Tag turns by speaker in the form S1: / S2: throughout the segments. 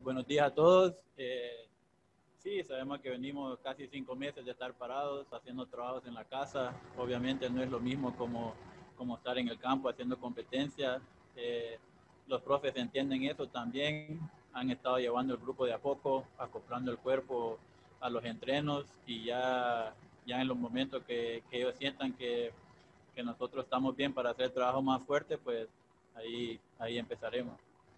S1: Buenos días a todos. Sí, sabemos que venimos casi 5 meses de estar parados, haciendo trabajos en la casa. Obviamente no es lo mismo como estar en el campo haciendo competencia. Los profes entienden eso también. Han estado llevando el grupo de a poco, acoplando el cuerpo a los entrenos y ya en los momentos que ellos sientan que nosotros estamos bien para hacer trabajo más fuerte, pues ahí empezaremos.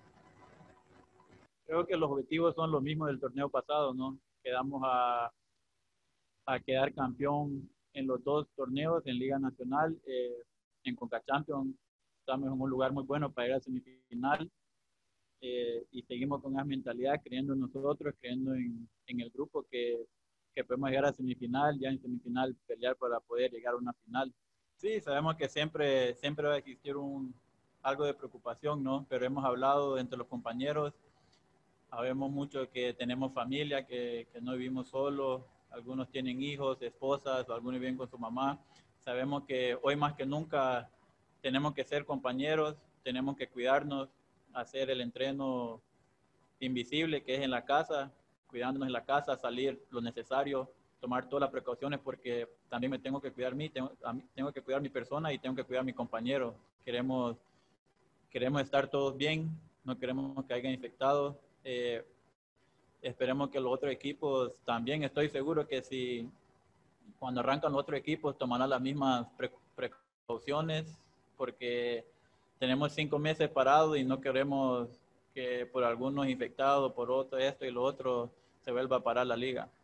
S1: Creo que los objetivos son los mismos del torneo pasado, ¿no? Quedamos a quedar campeón en los dos torneos, en Liga Nacional, en Conca Champions. Estamos en un lugar muy bueno para ir a semifinal y seguimos con esa mentalidad, creyendo en nosotros, creyendo en el grupo que podemos llegar a semifinal, ya en semifinal pelear para poder llegar a una final. Sí, sabemos que siempre va a existir algo de preocupación, ¿no? Pero hemos hablado entre los compañeros. Sabemos mucho que tenemos familia, que no vivimos solos, algunos tienen hijos, esposas, o algunos viven con su mamá. Sabemos que hoy más que nunca tenemos que ser compañeros, tenemos que cuidarnos, hacer el entreno invisible que es en la casa, cuidándonos en la casa, salir lo necesario, tomar todas las precauciones porque también me tengo que cuidar tengo que cuidar mi persona y tengo que cuidar a mi compañero. Queremos estar todos bien, no queremos que haya infectados. Esperemos que los otros equipos también, estoy seguro que si cuando arrancan los otros equipos tomarán las mismas precauciones porque tenemos 5 meses parados y no queremos que por algunos infectados, por otro, esto y lo otro, se vuelva a parar la liga.